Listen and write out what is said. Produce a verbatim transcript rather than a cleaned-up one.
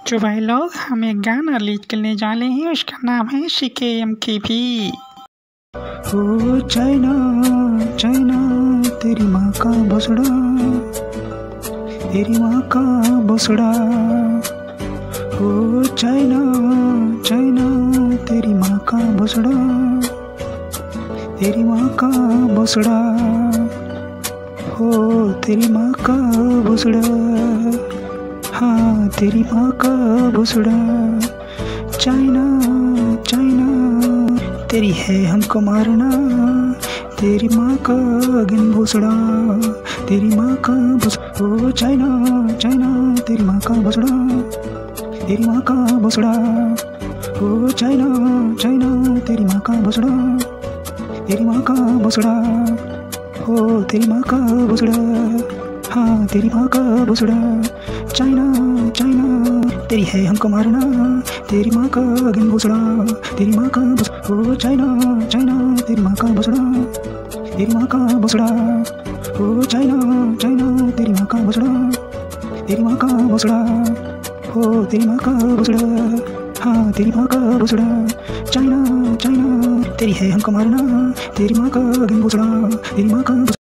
जो भाई लोग हम एक गाना लीड करने जा रहे हैं, उसका नाम है सी के एम के बी। ओ चाइना चाइना तेरी माँ का बसड़ा, तेरी माँ का बसड़ा। ओ चाइना चाइना तेरी माँ का बसड़ा, तेरी माँ का बसड़ा। हो तेरी माँ का बसड़ा, हाँ तेरी माँ का बसड़ा। चाइना चाइना तेरी है हमको मारना, तेरी माँ का अगन भूसड़ा, तेरी माँ का बस। ओ चाइना चाइना तेरी माँ का बसड़ा, तेरी माँ का बसड़ा। ओ चाइना चाइना तेरी माँ का बसड़ा, तेरी माँ का बसड़ा। हो तेरी माँ का बसड़ा, हाँ तेरी माँ का बसड़ा। चाइना चाइना तेरी है हमको मारना, तेरी माँ का अगन भूसड़ा, तेरी माँ का बस। ओ चाइना चाइना तेरी माँ का बसड़ा, तेरी माँ का बसड़ा। ओ चाइना चाइना तेरी माँ का बसड़ा, तेरी माँ का बसड़ा। हो तेरी माँ का बसड़ा, हाँ तेरी माँ का बसड़ा। चाइना चाइना तेरी है हमको मारना, तेरी माँ का अगन भूसड़ा, तेरी माँ का